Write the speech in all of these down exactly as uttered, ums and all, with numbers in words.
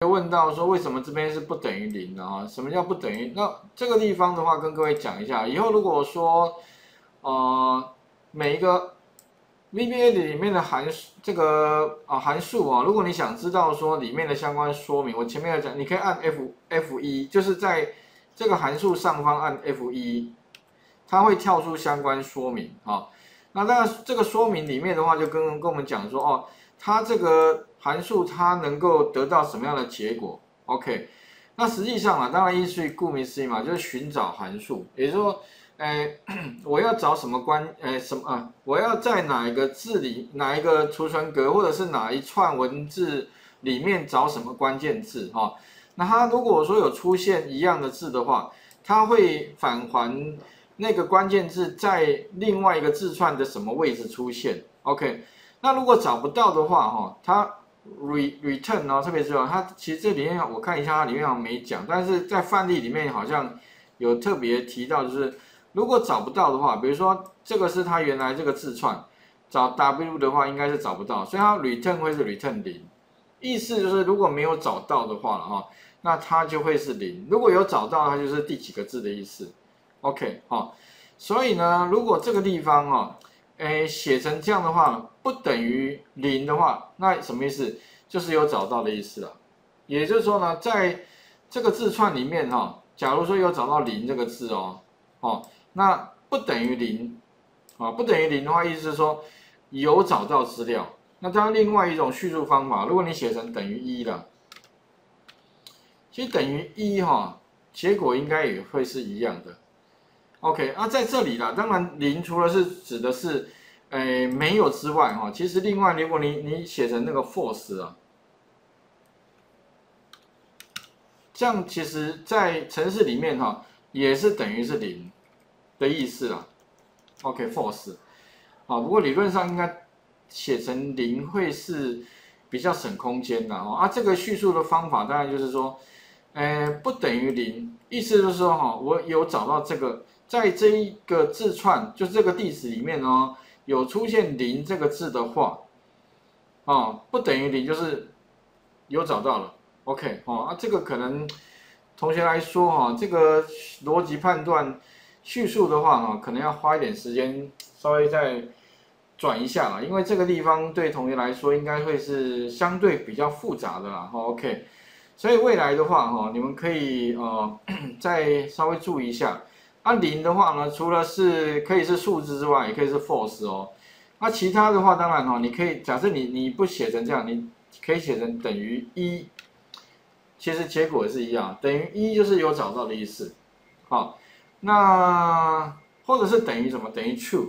问到说为什么这边是不等于零的啊？什么叫不等于？那这个地方的话，跟各位讲一下，以后如果说呃每一个 V B A 里面的函这个啊函数啊，如果你想知道说里面的相关说明，我前面有讲，你可以按 F F 一，就是在这个函数上方按 F 一，它会跳出相关说明啊。那当然这个说明里面的话，就跟跟我们讲说哦，它这个函数它能够得到什么样的结果 ？OK， 那实际上啊，当然依据顾名思义嘛，就是寻找函数，也就是说。呃，我要找什么关？呃，什么啊？我要在哪一个字里，哪一个储存格，或者是哪一串文字里面找什么关键字？哈、哦，那它如果说有出现一样的字的话，它会返还那个关键字在另外一个字串的什么位置出现 ？OK， 那如果找不到的话，哈、哦，它 re return 哦，特别是它其实这里面我看一下，它里面好像没讲，但是在范例里面好像有特别提到，就是。如果找不到的话，比如说这个是它原来这个字串，找 W 的话应该是找不到，所以它 return 会是 return 零，意思就是如果没有找到的话了哈，那它就会是零。如果有找到，它就是第几个字的意思。OK 哈，所以呢，如果这个地方哈，诶写成这样的话，不等于零的话，那什么意思？就是有找到的意思了。也就是说呢，在这个字串里面哈，假如说有找到零这个字哦，哦。那不等于零，啊，不等于零的话，意思是说有找到资料。那当然，另外一种叙述方法，如果你写成等于一了，其实等于一哈，结果应该也会是一样的。OK， 啊，在这里啦，当然零除了是指的是，诶没有之外哈，其实另外如果你你写成那个 false 啊，这样其实在程式里面哈也是等于是零。的意思啦 ，OK false， 啊，不过理论上应该写成零会是比较省空间的哦。啊，这个叙述的方法当然就是说，呃，不等于零，意思就是说哈，我有找到这个，在这一个字串，就是这个地址里面哦，有出现零这个字的话，啊，不等于零就是有找到了 ，OK 哦，啊，这个可能同学来说哈，这个逻辑判断。叙述的话哈，可能要花一点时间，稍微再转一下啦，因为这个地方对同学来说应该会是相对比较复杂的啦。OK， 所以未来的话哈，你们可以呃再稍微注意一下。啊，零的话呢，除了是可以是数字之外，也可以是 false 哦。那其他的话，当然哈，你可以假设你你不写成这样，你可以写成等于一，其实结果是一样，等于一就是有找到的意思，好。那或者是等于什么？等于 true，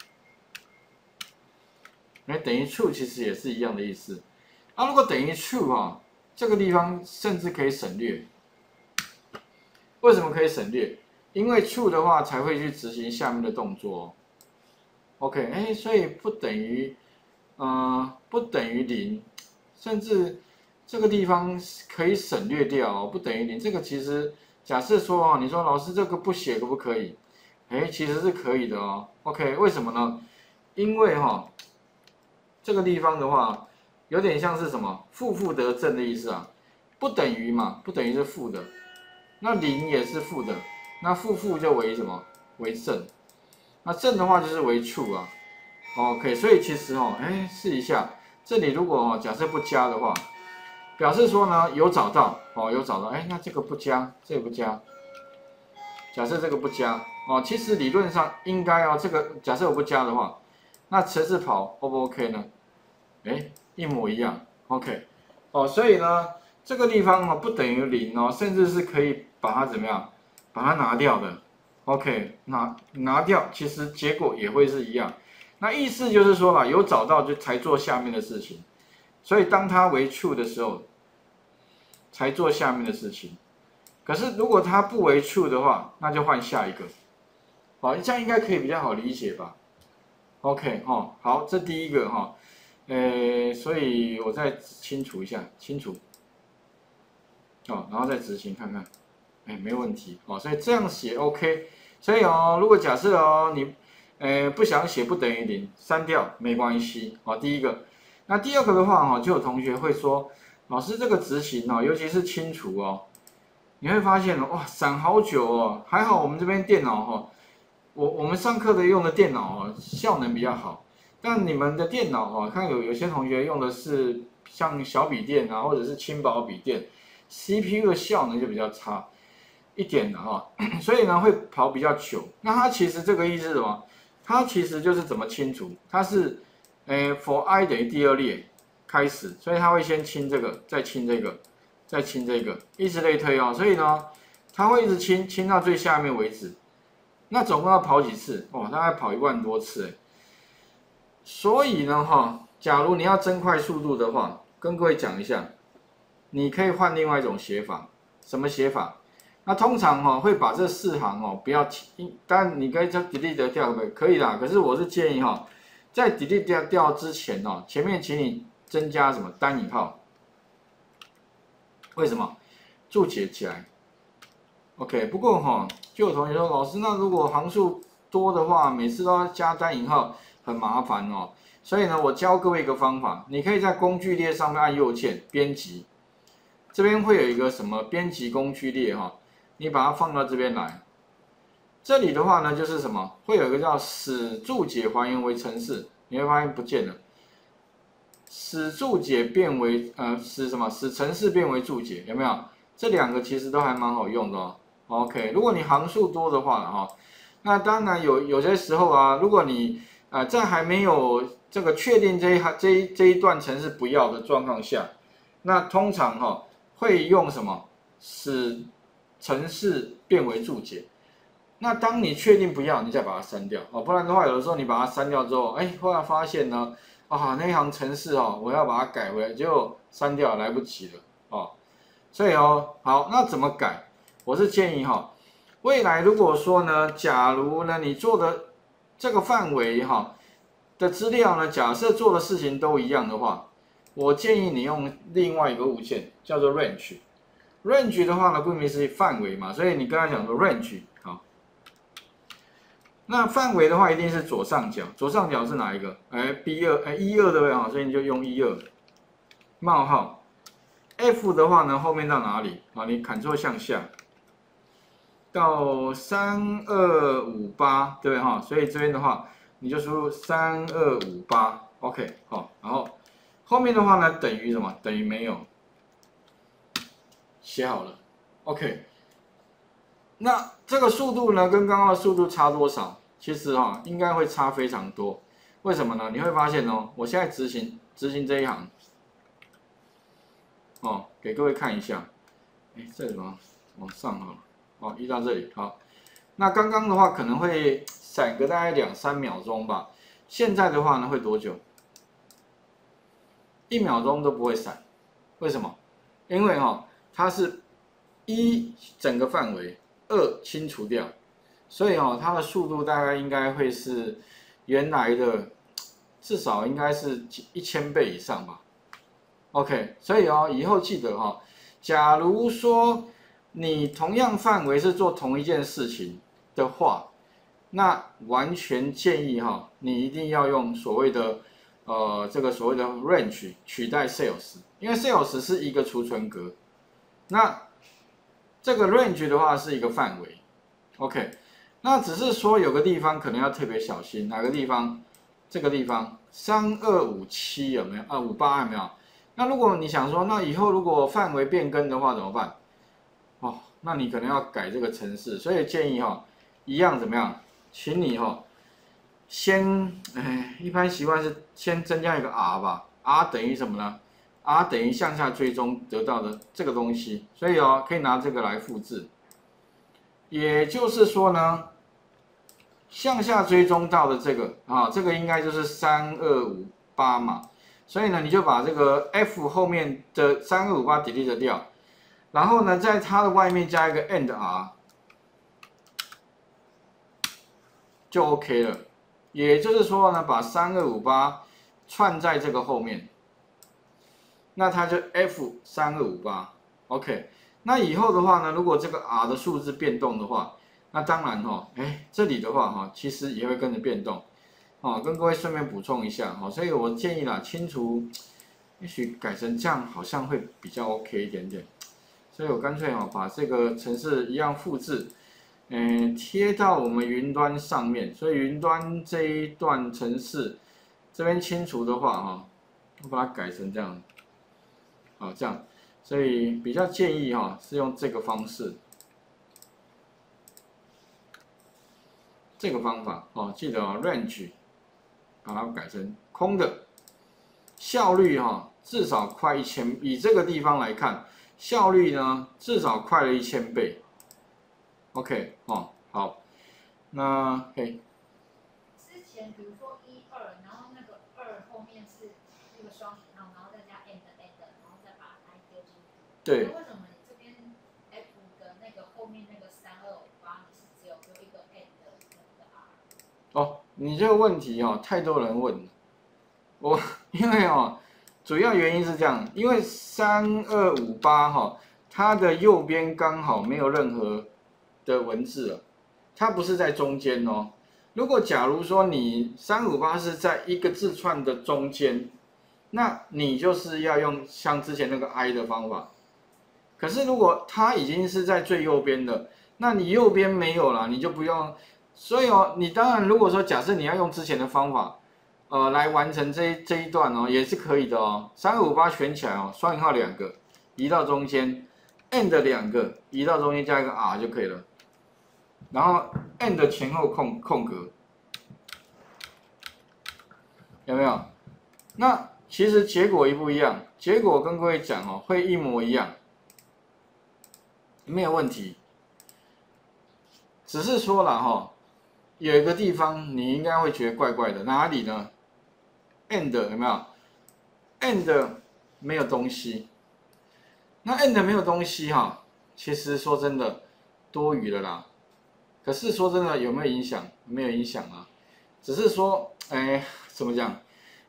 哎，等于 true 其实也是一样的意思。啊，如果等于 true 啊，这个地方甚至可以省略。为什么可以省略？因为 true 的话才会去执行下面的动作。OK， 哎，所以不等于，呃，不等于零，甚至这个地方可以省略掉哦，不等于零。这个其实。假设说哦，你说老师这个不写可不可以？哎，其实是可以的哦。OK， 为什么呢？因为哈、哦，这个地方的话，有点像是什么负负得正的意思啊，不等于嘛，不等于是负的，那零也是负的，那负负就为什么？为正，那正的话就是为 true 啊。OK， 所以其实哦，哎，试一下，这里如果哦假设不加的话。表示说呢，有找到哦，有找到，哎，那这个不加，这个不加。假设这个不加哦，其实理论上应该哦，这个假设我不加的话，那程式跑 O 不 OK 呢？哎，一模一样 ，OK， 哦，所以呢，这个地方哦不等于零哦，甚至是可以把它怎么样，把它拿掉的 ，OK， 拿拿掉，其实结果也会是一样。那意思就是说啦，有找到就才做下面的事情。所以当它为 true 的时候，才做下面的事情。可是如果它不为 true 的话，那就换下一个。好，这样应该可以比较好理解吧 ？OK 哈、哦，好，这第一个哈，呃，所以我再清除一下，清除，哦，然后再执行看看，哎，没问题哦，所以这样写 OK。所以哦，如果假设哦你，呃，不想写不等于零，删掉没关系哦。第一个。那第二个的话哈，就有同学会说， 老师这个执行哦，尤其是清除哦，你会发现哦，哇，闪好久哦。还好我们这边电脑哈、哦，我我们上课的用的电脑哦，效能比较好。但你们的电脑哦，看有有些同学用的是像小笔电啊，或者是轻薄笔电 ，C P U 的效能就比较差一点的哈、哦，所以呢会跑比较久。那它其实这个意思是什么？它其实就是怎么清除？它是，诶 ，for i 等于第二列。开始，所以它会先清这个，再清这个，再清这个，以此类推哦。所以呢，它会一直清，清到最下面为止。那总共要跑几次？哦，大概跑一万多次哎。所以呢，哈，假如你要增快速度的话，跟各位讲一下，你可以换另外一种写法。什么写法？那通常哈、哦、会把这四行哦不要，当然你可以将 delete 掉，可可以啦。可是我是建议哈、哦，在 delete 掉掉之前哦，前面请你。增加什么单引号？为什么？注解起来。OK， 不过哈，就有同学说，老师，那如果行数多的话，每次都要加单引号，很麻烦哦。所以呢，我教各位一个方法，你可以在工具列上面按右键编辑，这边会有一个什么编辑工具列哈，你把它放到这边来。这里的话呢，就是什么？会有一个叫使注解还原为程式，你会发现不见了。使注解变为呃使什么？使程式变为注解，有没有？这两个其实都还蛮好用的哦。OK， 如果你行数多的话哈、哦，那当然有有些时候啊，如果你呃在还没有这个确定这一行这一这一段程式不要的状况下，那通常哈、哦、会用什么？使程式变为注解。那当你确定不要，你再把它删掉哦，不然的话，有的时候你把它删掉之后，哎，后来发现呢。啊，那一行程式哦，我要把它改回来，结果删掉来不及了哦。所以哦，好，那怎么改？我是建议哈、哦，未来如果说呢，假如呢你做的这个范围哈、哦、的资料呢，假设做的事情都一样的话，我建议你用另外一个物件叫做 range。range 的话呢，顾名思义范围嘛，所以你跟他讲说 range 好。那范围的话，一定是左上角，左上角是哪一个？哎 ，B 二，哎，一二对不对啊？所以你就用一二，冒号 ，F 的话呢，后面到哪里？啊，你 Ctrl 向下，到三二五八，对不对哈？所以这边的话，你就输入三二五八 ，OK， 好，然后后面的话呢，等于什么？等于没有，写好了 ，OK。那这个速度呢，跟刚刚的速度差多少？其实哈、哦，应该会差非常多。为什么呢？你会发现哦，我现在执行执行这一行，哦，给各位看一下。哎，这怎么往上哈？哦，移到这里好。那刚刚的话可能会闪个大概两三秒钟吧。现在的话呢，会多久？一秒钟都不会闪。为什么？因为哈、哦，它是一整个范围。二清除掉，所以哦，它的速度大概应该会是原来的至少应该是一千倍以上吧。OK， 所以哦，以后记得哈、哦，假如说你同样范围是做同一件事情的话，那完全建议哈、哦，你一定要用所谓的呃这个所谓的 range 取代 sales， 因为 sales 是一个储存格，那这个 range 的话是一个范围 ，OK， 那只是说有个地方可能要特别小心，哪个地方？这个地方三二五七有没有？啊，五八有没有？那如果你想说，那以后如果范围变更的话怎么办？哦，那你可能要改这个程式，所以建议哈、哦，一样怎么样？请你哈、哦，先，哎，一般习惯是先增加一个 r 吧 ，r 等于什么呢？R 等于向下追踪得到的这个东西，所以哦，可以拿这个来复制。也就是说呢，向下追踪到的这个啊，这个应该就是三二五八嘛。所以呢，你就把这个 F 后面的三二五八 delete 掉，然后呢，在它的外面加一个 and R， 就 OK 了。也就是说呢，把三二五八串在这个后面。那它就 F 三二五八 ，OK。那以后的话呢，如果这个 R 的数字变动的话，那当然哈、哦，哎，这里的话哈、哦，其实也会跟着变动，哦，跟各位顺便补充一下哈、哦，所以我建议啦，清除也许改成这样好像会比较 OK 一点点，所以我干脆哦把这个程式一样复制，嗯，贴到我们云端上面。所以云端这一段程式这边清除的话哈，我把它改成这样，好这样，所以比较建议哈是用这个方式，这个方法哦，记得哦 range 把它改成空的。 效率哈、哦，至少快一千，以这个地方来看，效率呢至少快了一千倍。OK 哦，好，那嘿， 之前比如说一二，然后那个二后面是那个双引号，然后再加 and and， 然后再把 i 丢进去。 对。 那为什么你这边 f 的那个后面那个三二五八，你是只有丢一个 and 那个 r？ 哦，你这个问题哦，太多人问了。 我因为哦，主要原因是这样，因为三二五八哈，它的右边刚好没有任何的文字了，它不是在中间哦。如果假如说你三五八是在一个字串的中间，那你就是要用像之前那个 i 的方法。可是如果它已经是在最右边的，那你右边没有了，你就不用。所以哦，你当然如果说假设你要用之前的方法。 呃，来完成这一这一段哦，也是可以的哦。三五八选起来哦，双引号两个，移到中间 ，and 两个，移到中间加一个 r 就可以了。然后 and 前后空空格，有没有？那其实结果一不一样？结果跟各位讲哦，会一模一样，没有问题。只是说了哈、哦，有一个地方你应该会觉得怪怪的，哪里呢？ and 有没有 ？and 没有东西，那 and 没有东西哈，其实说真的多余了啦。可是说真的有没有影响？没有影响啊，只是说，哎，怎么讲？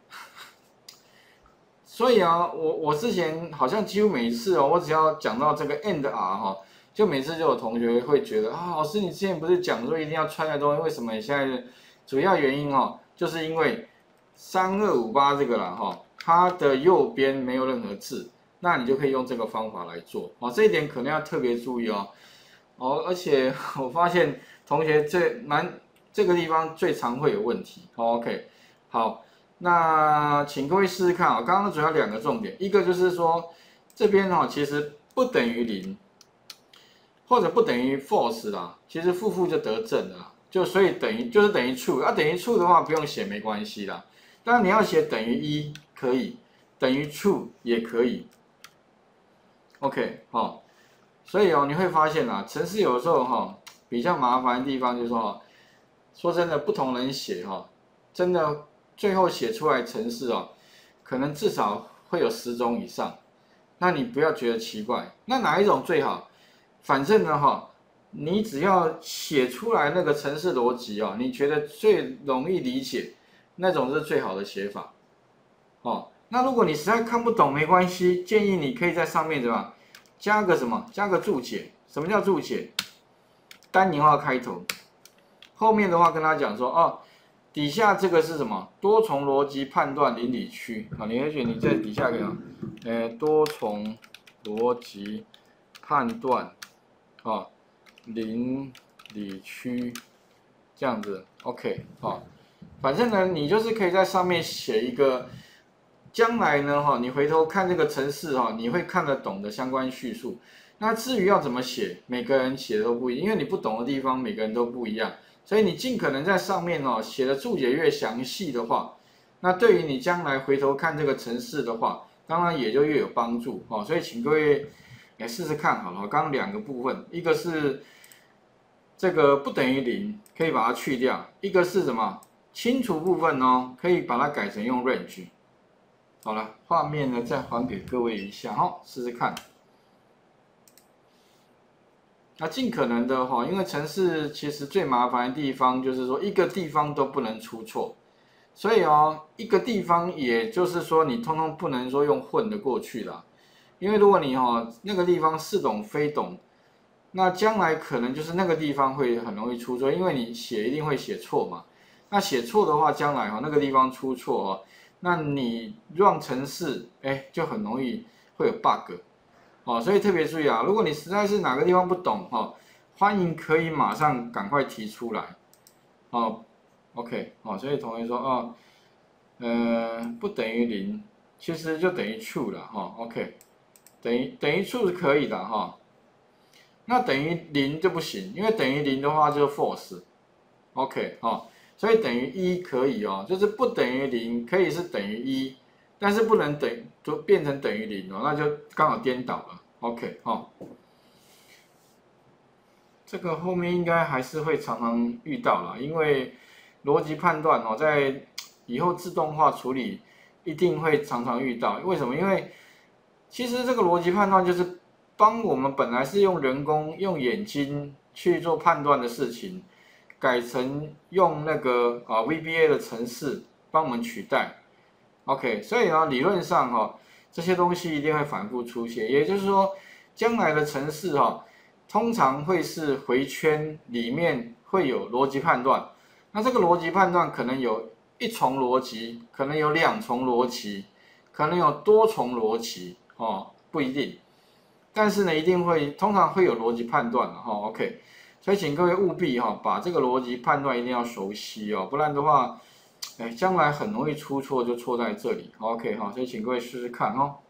所以啊，我我之前好像几乎每一次哦，我只要讲到这个 and r 哈，就每次就有同学会觉得啊，老师你之前不是讲说一定要穿在中间，为什么你现在？主要原因哦，就是因为。 三二五八这个啦哈，它的右边没有任何字，那你就可以用这个方法来做哦。这一点可能要特别注意哦。哦，而且我发现同学这蛮这个地方最常会有问题。哦、OK， 好，那请各位试试看啊、哦。刚刚主要两个重点，一个就是说这边哈、哦、其实不等于零，或者不等于 false 啦，其实负负就得正了，就所以等于就是等于 true， 啊等于 true 的话不用写没关系啦。 当然你要写等于一可以，等于 true 也可以。OK， 哦，所以哦你会发现啊，程式有时候哈、哦、比较麻烦的地方就是说、哦，说真的，不同人写哈、哦，真的最后写出来程式哦，可能至少会有十种以上。那你不要觉得奇怪，那哪一种最好？反正呢哈、哦，你只要写出来那个程式逻辑哦，你觉得最容易理解。 那种是最好的写法，哦。那如果你实在看不懂，没关系，建议你可以在上面怎么加个什么，加个注解。什么叫注解？单引号开头，后面的话跟他讲说，哦，底下这个是什么？多重逻辑判断邻里区啊。你也许你在底下给啊，呃，多重逻辑判断，啊，邻里区这样子 ，OK， 啊。 反正呢，你就是可以在上面写一个，将来呢，哈，你回头看这个程式哈，你会看得懂的相关叙述。那至于要怎么写，每个人写的都不一样，因为你不懂的地方，每个人都不一样。所以你尽可能在上面哦写的注解越详细的话，那对于你将来回头看这个程式的话，当然也就越有帮助哦。所以请各位来试试看好了。刚刚两个部分，一个是这个不等于零，可以把它去掉；一个是什么？ 清除部分哦，可以把它改成用 range。好了，画面呢再还给各位一下哈，试试看。那尽可能的哈，因为程式其实最麻烦的地方就是说一个地方都不能出错，所以哦，一个地方也就是说你通通不能说用混的过去啦，因为如果你哈那个地方似懂非懂，那将来可能就是那个地方会很容易出错，因为你写一定会写错嘛。 那写错的话，将来哈那个地方出错哦， 那你 run 程式，哎，就很容易会有 bug， 哦，所以特别注意啊，如果你实在是哪个地方不懂哈、哦，欢迎可以马上赶快提出来，哦 ，OK， 哦，所以同学说哦，呃，不等于零，其实就等于 true 了哈、哦、，OK， 等于等于 true 是可以的哈、哦，那等于零就不行，因为等于零的话就是 false，OK， 哦。所以等于一可以哦，就是不等于零可以是等于一，但是不能等就变成等于零哦，那就刚好颠倒了。OK 哦，这个后面应该还是会常常遇到啦，因为逻辑判断哦，在以后自动化处理一定会常常遇到。为什么？因为其实这个逻辑判断就是帮我们本来是用人工用眼睛去做判断的事情。改成用那个啊 V B A 的程式帮我们取代 ，OK， 所以呢，理论上哈、哦，这些东西一定会反复出现，也就是说，将来的程式哈、哦，通常会是回圈里面会有逻辑判断，那这个逻辑判断可能有一重逻辑，可能有两重逻辑，可能有多重逻辑哦，不一定，但是呢，一定会通常会有逻辑判断的哈、哦、，OK。所以请各位务必哈，把这个逻辑判断一定要熟悉哦，不然的话，哎，将来很容易出错，就错在这里。OK 哈，所以请各位试试看哦。